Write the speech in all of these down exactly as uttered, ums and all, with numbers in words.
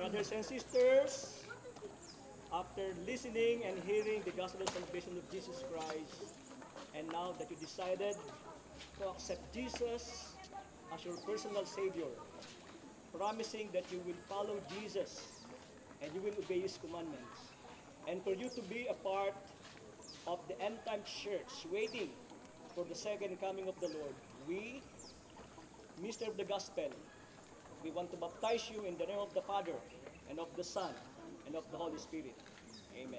Brothers and sisters, after listening and hearing the gospel of salvation of Jesus Christ, and now that you decided to accept Jesus as your personal Savior, promising that you will follow Jesus and you will obey His commandments, and for you to be a part of the end-time church waiting for the second coming of the Lord, we, Mister of the Gospel, we want to baptize you in the name of the Father, and of the Son, and of the Holy Spirit. Amen.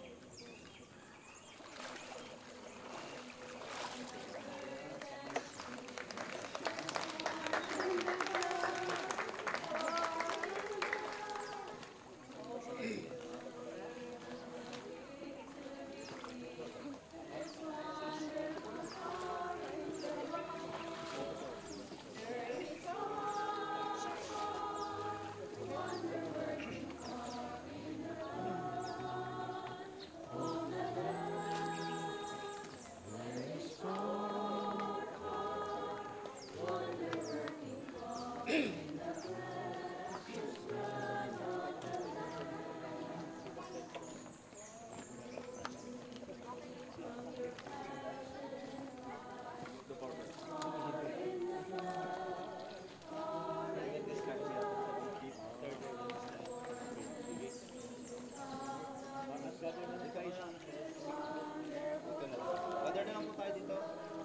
Brother na lang po tayo dito.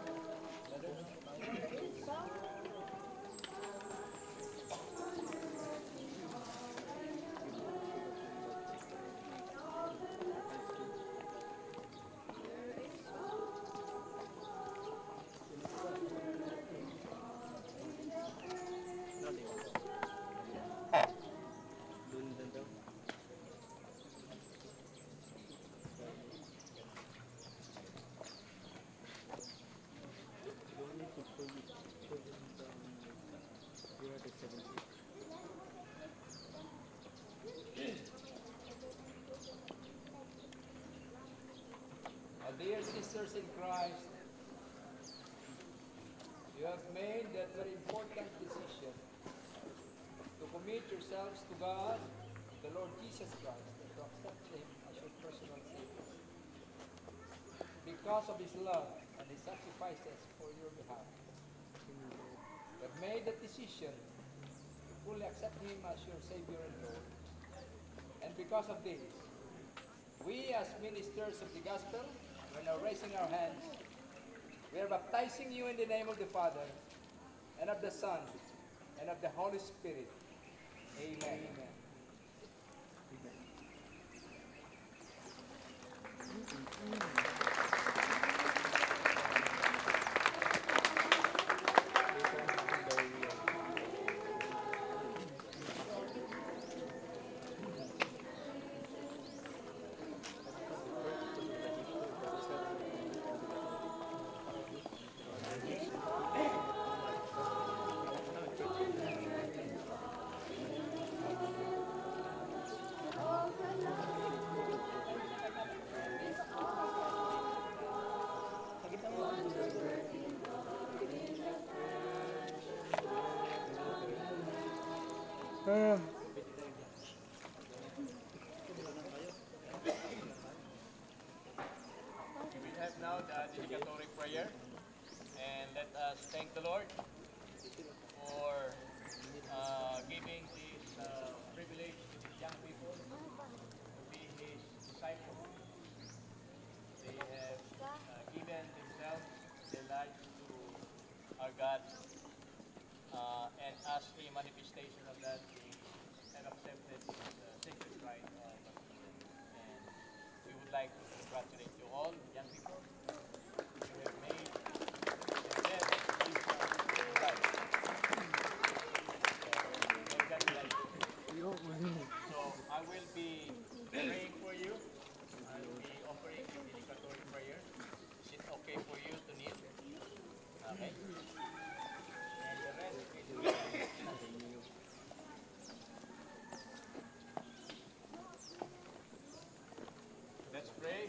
Dear sisters in Christ, you have made that very important decision to commit yourselves to God, the Lord Jesus Christ, and to accept Him as your personal Savior. Because of His love and His sacrifices for your behalf, you have made that decision to fully accept Him as your Savior and Lord. And because of this, we as ministers of the gospel, we're now raising our hands. We are baptizing you in the name of the Father, and of the Son, and of the Holy Spirit. Amen. Amen. Uh, We have now the dedicatory prayer, and let us thank the Lord for uh, giving this uh, privilege to these young people to be His disciples. They have uh, given themselves, their lives to our God, uh, and as a manifestation of that, they have accepted this uh, sacred rite of baptism. And we would like to congratulate you all, young people. You have made the best decision of your life. So, may God bless you. So, I will be praying for you. I will be offering the dedicatory prayer. Is it okay for you to kneel? Okay. And the rest is Let's pray.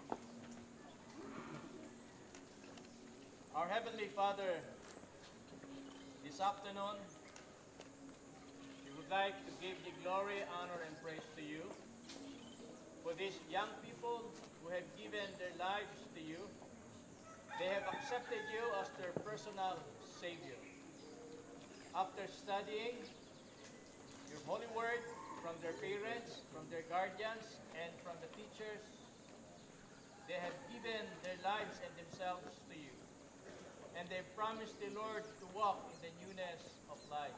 Our Heavenly Father, this afternoon, we would I'd like to give the glory, honor, and praise to you for these young people who have given their lives to you. They have accepted you as their personal Savior. After studying your holy word from their parents, from their guardians, and from the teachers, they have given their lives and themselves to you. And they promised the Lord to walk in the newness of life.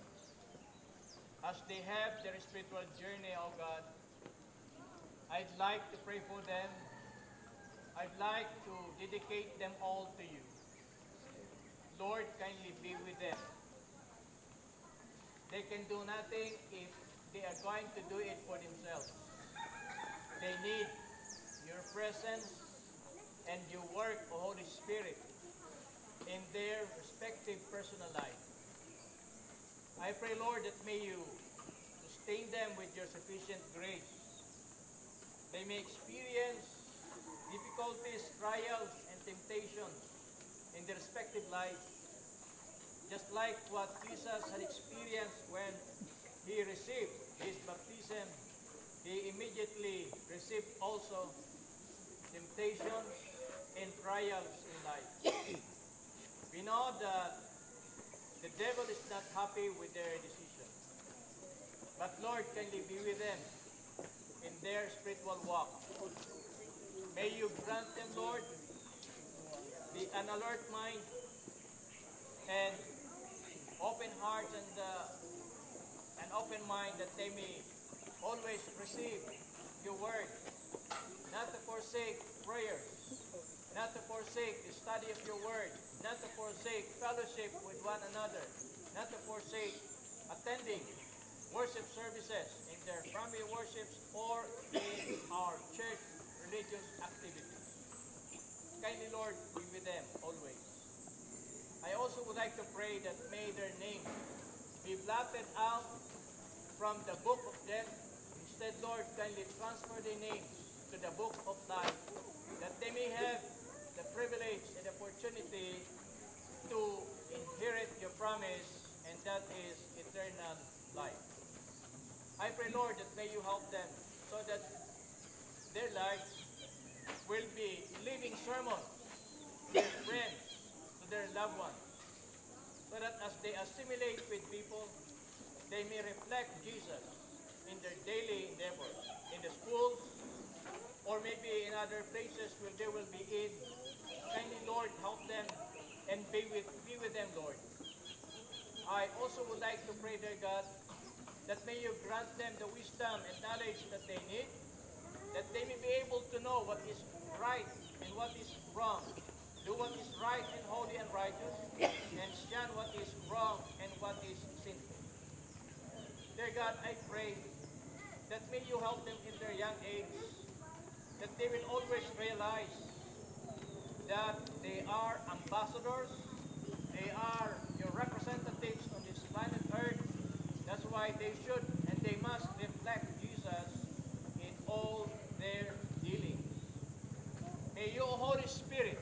As they have their spiritual journey, O God, I'd like to pray for them. I'd like to dedicate them all to you. Lord, kindly be with them. They can do nothing if they are going to do it for themselves. They need your presence and your work, O Holy Spirit, in their respective personal life. I pray, Lord, that may you sustain them with your sufficient grace. They may experience difficulties, trials, and temptations in their respective lives, just like what Jesus had experienced when he received his baptism. He immediately received also temptations and trials in life. We know that the devil is not happy with their decision. But Lord, kindly be with them in their spiritual walk. May you grant them, Lord, the an alert mind and open heart and uh, an open mind that they may always receive your word, not to forsake prayers, not to forsake the study of your word, not to forsake fellowship with one another, not to forsake attending worship services in their family worships or in our church religious activities. Kindly, Lord, be with them always. I also would like to pray that may their names be blotted out from the book of death. Instead, Lord, kindly transfer their names to the book of life, that they may have the privilege and opportunity to inherit your promise, and that is eternal life. I pray, Lord, that may you help them so that their lives will be living sermons to their friends, to their loved ones, so that as they assimilate with people, they may reflect Jesus in their daily endeavors, in the schools, or maybe in other places where they will be in. Kindly, Lord, help them and be with, be with them, Lord. I also would like to pray, dear God, that may you grant them the wisdom and knowledge that they need, that they may be able to know what is right and what is wrong, do what is right and holy and righteous, and shun what is wrong and what is sinful. Dear God, I pray that may you help them in their young age, that they will always realize that they are ambassadors, they are your representatives on this planet Earth. That's why they should and they must reflect Jesus in all their dealings. May your Holy Spirit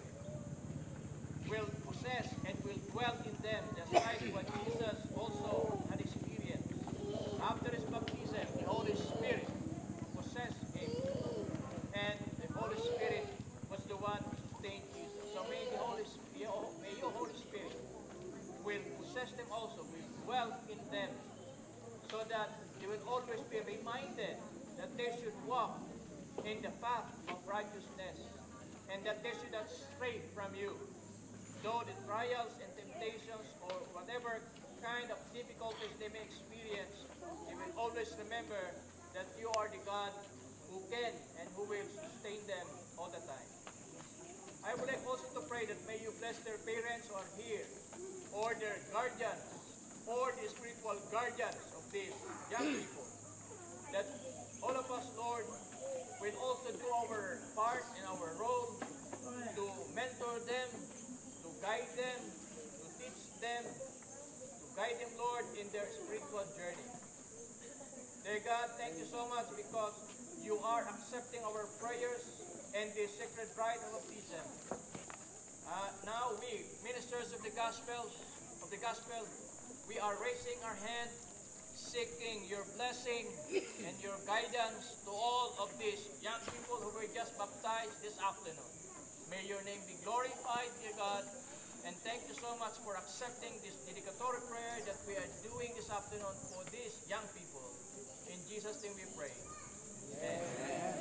will possess and will dwell in them, just like what Jesus also had experienced. After his baptism, the Holy Spirit possessed him, and the Holy Spirit was the one who sustained Jesus. So may the Holy Spirit, may your Holy Spirit will possess them also, will dwell in them, so that they will always be reminded that they should walk in the path of righteousness, and that they should not stray from you. Though the trials and temptations or whatever kind of difficulties they may experience, they will always remember that you are the God who can and who will sustain them all the time. I would like also to pray that may you bless their parents who are here, or their guardians, or the spiritual guardians of these young people. That all of us, Lord, will also do our part and our role to mentor them, to guide them, to teach them, to guide them, Lord, in their spiritual journey. Dear God, thank you so much because you are accepting our prayers and the sacred rite of baptism. Uh, now we, ministers of the gospel, of the gospel, we are raising our hand, seeking your blessing and your guidance to all of these young people who were just baptized this afternoon. May your name be glorified, dear God, and thank you so much for accepting this dedicatory prayer that we are doing this afternoon for these young people. In Jesus' name we pray. Amen.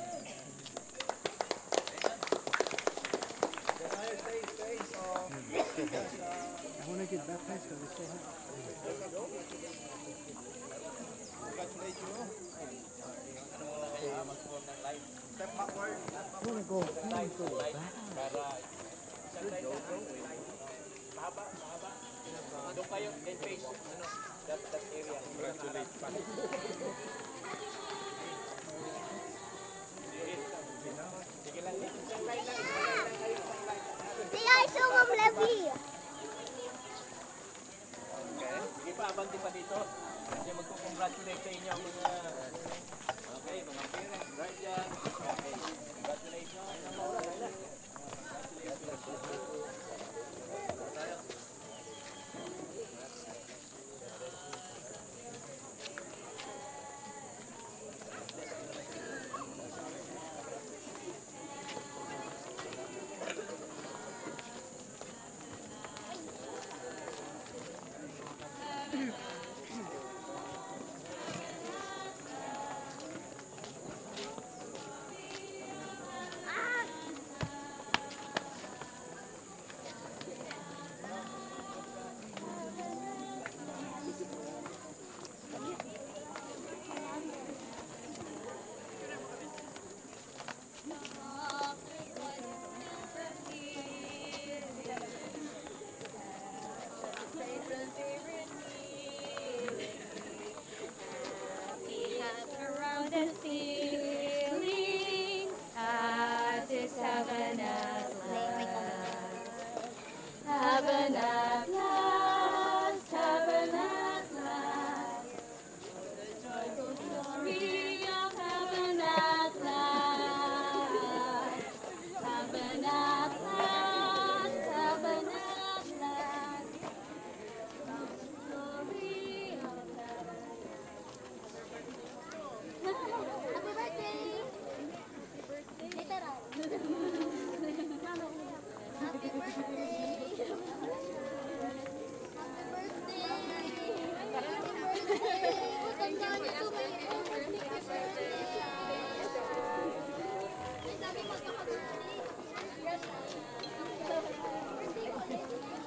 Stay, stay, so I want to get baptized because it's so hot. Congratulate you. step backward. I want to go. I want to go back. Mahaba, mahaba. Doon kayo, then face, ano, that, that area. Congratulate pa. Sige lang, isang line lang, isang line lang kayo, isang line. Dia iso ngom Levi. Okay, sige pa, abante pa dito. Kasi magko-congratulate sa inyo ang mga, okay, mga parents, guardians. Okay, congratulations. The feeling at this heaven at last, heaven at last, heaven at last, the joyful glory of heaven at last, heaven at last, heaven at last, glory of heaven. Happy birthday! Literal. Happy birthday! Happy birthday! Happy birthday! Tanda niyo to may happy birthday! Ay, sabi mo ito ka-birthday? Yes. Birthday ko ulit.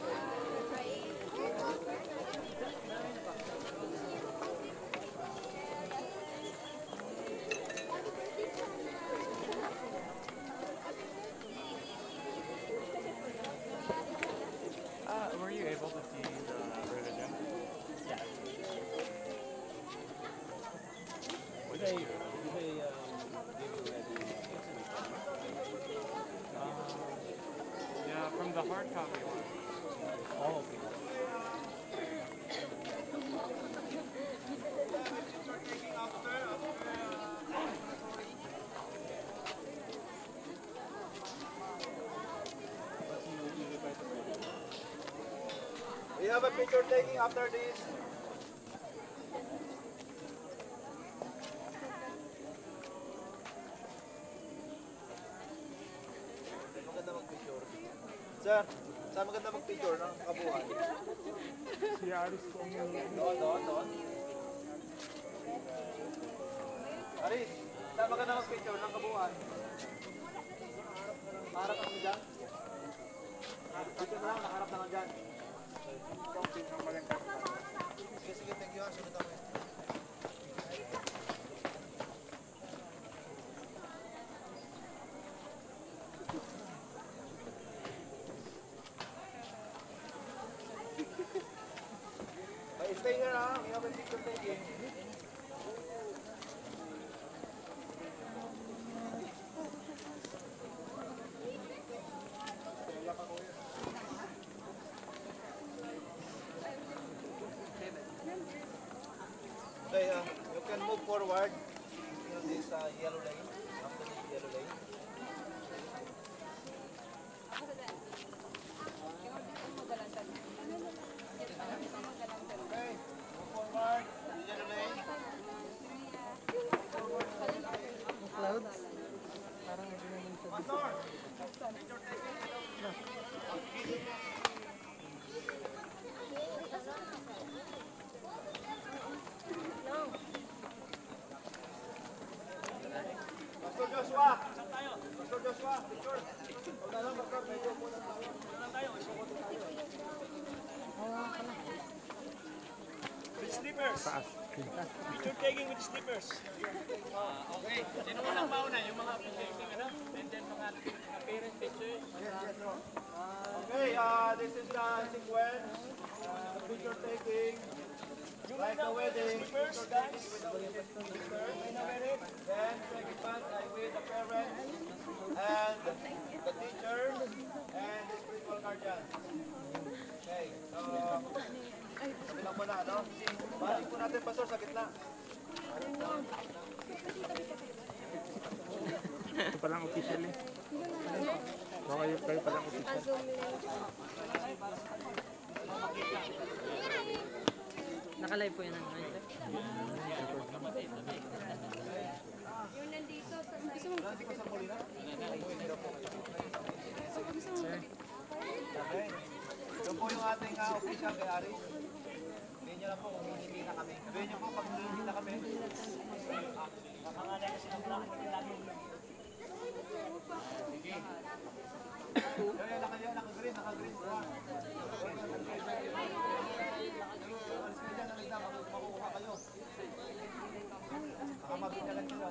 Uh, were you able to see the revision? Yeah. Was They, it they good? um, give you already. Um, yeah, from the hard copy one. Oh, okay. We have a picture taking after this. Maganda mag-picture. Sir, saan maganda mag-picture ng kabuuan? Si Aris ko Doon, doon, doon. Aris, saan maganda mag-picture ng kabuuan? Harap ka dyan? Dito na lang, nakaharap na lang dyan. Sige, sige, thank you ha. Sunod ako eh. Hey, stay here ha. We have a picture taking. Okay, uh, you can move forward in this uh, yellow lane, after this yellow lane. Okay, move forward, yellow lane. slippers. Picture taking with the slippers. Ah, okay. Sino unang mauna? Yung mga presenting, ano? And then mga, mga parent pictures. Okay, uh, this is the sequence. Uh, picture taking. Like the wedding. Slippers, guys. Then, second part, I with the parents and the teachers and the spiritual guardian. Okay, so, sabi lang muna, no? Balik po natin, Pastor, sa gitna. Ito palang official eh. Baka kayo, kayo palang official. Naka-live po yun ang ngayon. Yung nandito sa gusto mo Okay. Ito po yung ating uh, official kay Aris. Sabihin nyo lang po kung hindi na kami. Sabihin nyo po pag hindi na kami. Makangalay kasi ng lahat ng lagi. Sige. Yo, yo, naka-green, naka-green, naka-green. Alis kayo dyan, alis na, makukuha kayo. Baka mabigyalan kayo.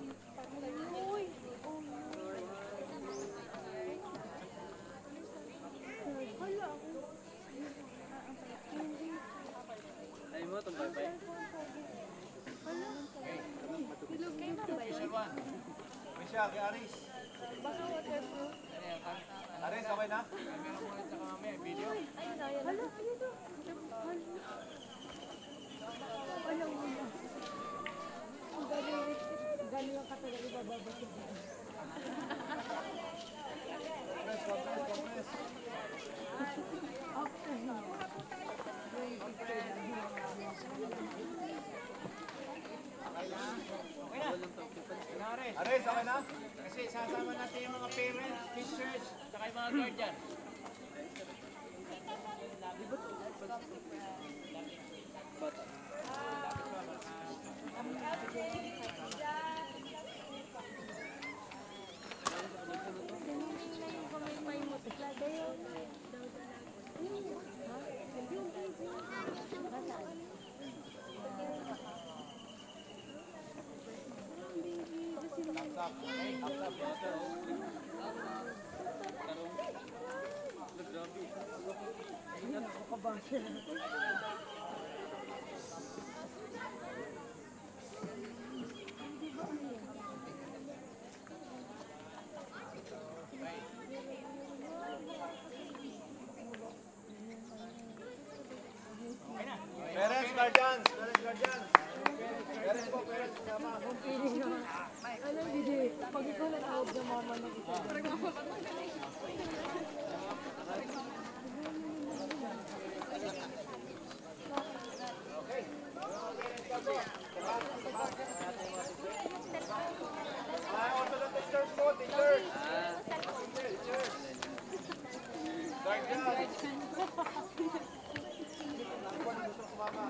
Ay mo, itong bye-bye. Misha, kay Aris. Aris, okay na? Compress, compress, compress. Aris, okay na? Kasi sasama natin yung mga parents, teachers, saka yung mga guardian. Parents, guardians, parents, guardians. Parents po, parents, sama. Alam, hindi. Pag ikaw natawag ng mama ng isa. Ah, also the teachers po, teachers. Teachers. Guardians. Gusto sumama.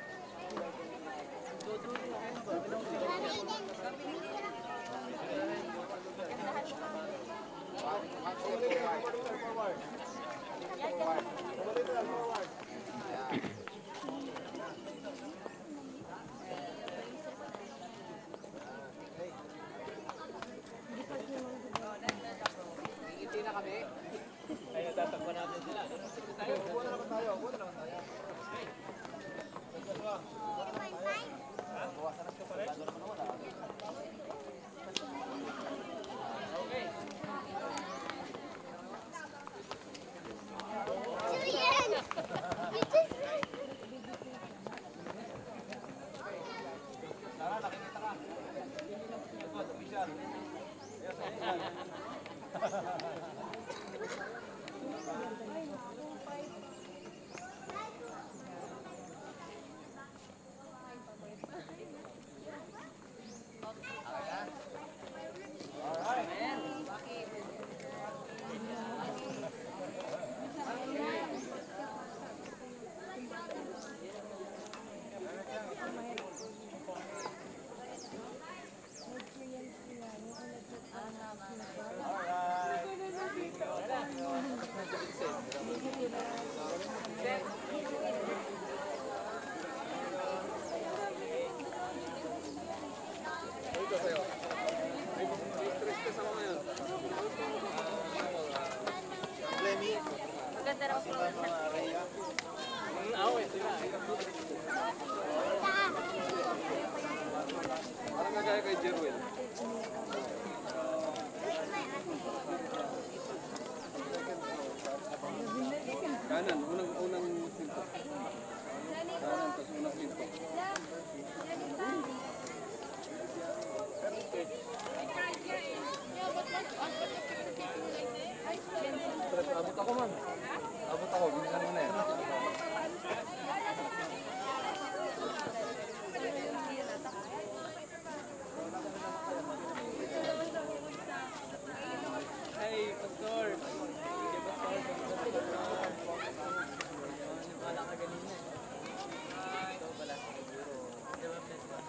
Forward. Forward. Forward. Kaya tatakpan natin sila. Tayo, upo na naman tayo. Upo na naman tayo. Dalawa. Upo na naman tayo. Ha? Bawasan na siya pa rin. Okay. Julian! You just... Tara, nakikita ka. Ito, official. Yes, official. Jerwin. Kanan, unang unang pinto. Kanan, tapos unang pinto. Abot ako man. Abot ako, bilisan mo na yan. Hey, Pastor. Hey, Pastor. Wala ka ganina eh. Ikaw pala. Diba,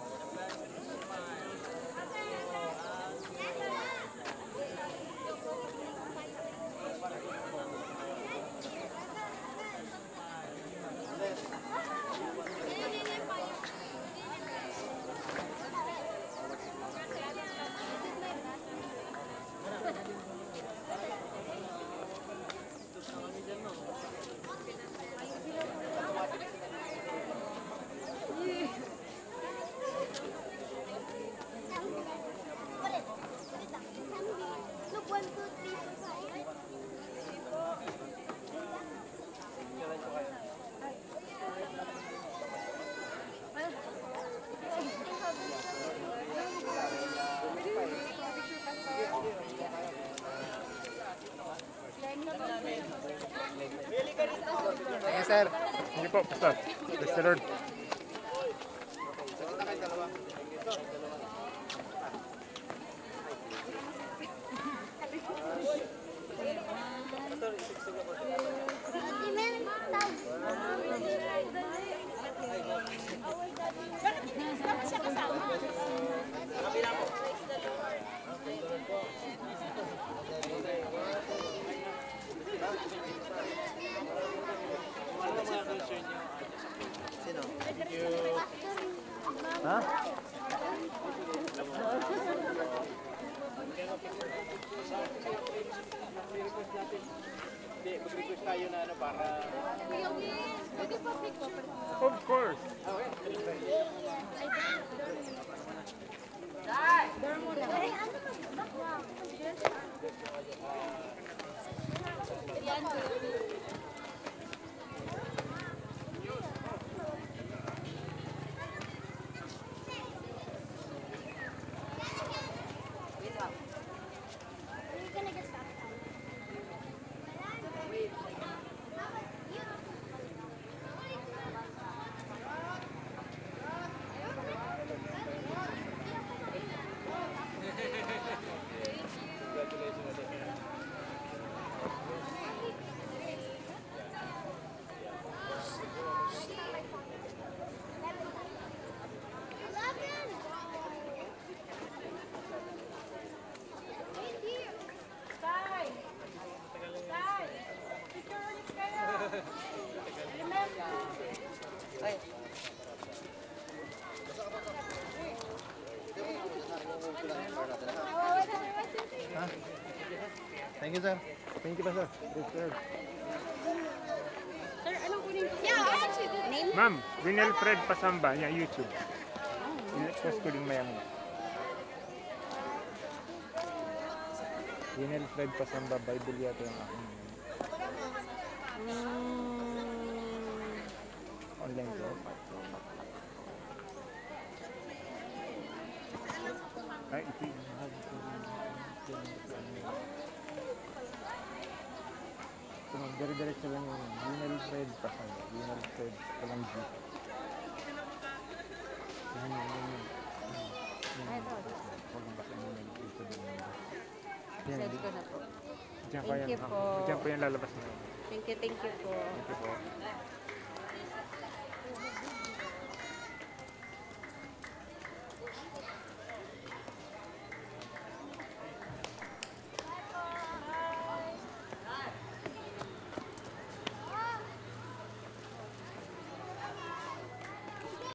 Look, one, two, three, four, five. Sige, sir. Sige po, Pastor. Bless the Lord. Bakit siya kasama? Sino? Ha? Hindi, mag-request tayo na ano para... Kuya Will, pwede pa picture? Of course. Ay, ano ba? Bakla. Yan, Kuya Will. We're gonna get started. Thank you, sir. Thank you, Pastor. Bless the Lord. Sir, anong kunin ko? Yeah, I actually did. Name? Ma'am, Winelfred Pasamba, niya YouTube. In-expose ko din mayang. Winelfred Pasamba, Bible yata yung aking online ko. Ay, ito yung dire-diretso lang yung Winelfred Pasamba. Winelfred Palang G. Yan, yan, yan. Huwag ang baka yung YouTube yung Send ko na po. Diyan Thank you po. Diyan po yung lalabas na. Thank you, thank you po. Thank you po.